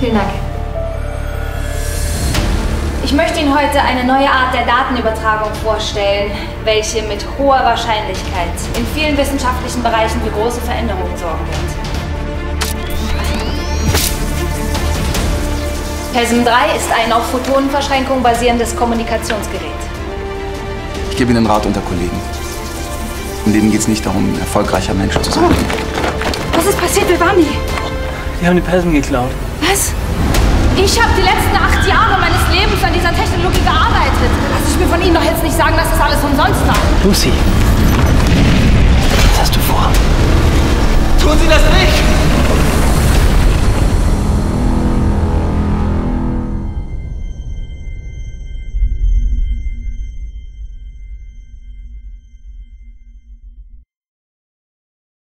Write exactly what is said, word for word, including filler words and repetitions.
Vielen Dank. Ich möchte Ihnen heute eine neue Art der Datenübertragung vorstellen, welche mit hoher Wahrscheinlichkeit in vielen wissenschaftlichen Bereichen für große Veränderungen sorgen wird. PESM drei ist ein auf Photonenverschränkung basierendes Kommunikationsgerät. Ich gebe Ihnen Rat unter Kollegen. Und denen geht es nicht darum, ein erfolgreicher Mensch zu sein. Was ist passiert? Wer waren die? Die haben die PESM geklaut. Was? Ich habe die letzten acht Jahre meines Lebens an dieser Technologie gearbeitet. Lass ich mir von Ihnen doch jetzt nicht sagen, dass das alles umsonst war. Lucy, was hast du vor? Tun Sie das nicht!